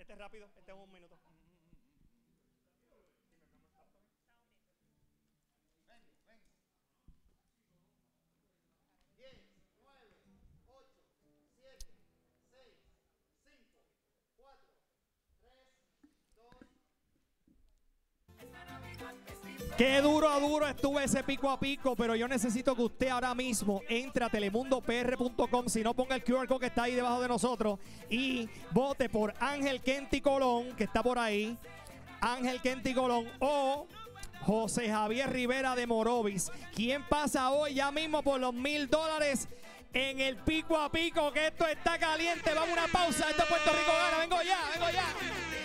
Este es rápido, este es un minuto. Qué duro estuvo ese pico a pico, pero yo necesito que usted ahora mismo entre a telemundopr.com, si no ponga el QR code que está ahí debajo de nosotros y vote por Ángel Kenty Colón, que está por ahí, Ángel Kenty Colón o José Javier Rivera de Morovis. ¿Quién pasa hoy ya mismo por los $1000 en el pico a pico? Que esto está caliente. Vamos a una pausa. Esto es Puerto Rico Gana. Vengo ya.